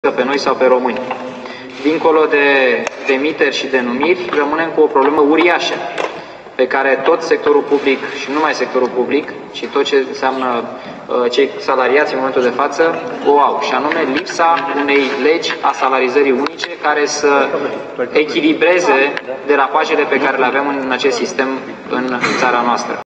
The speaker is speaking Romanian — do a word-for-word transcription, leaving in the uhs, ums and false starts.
pe noi sau pe români. Dincolo de demiteri și denumiri, rămânem cu o problemă uriașă pe care tot sectorul public și nu numai sectorul public, ci tot ce înseamnă uh, cei salariați în momentul de față o au, și anume lipsa unei legi a salarizării unice care să echilibreze derapajele pe care le avem în acest sistem în țara noastră.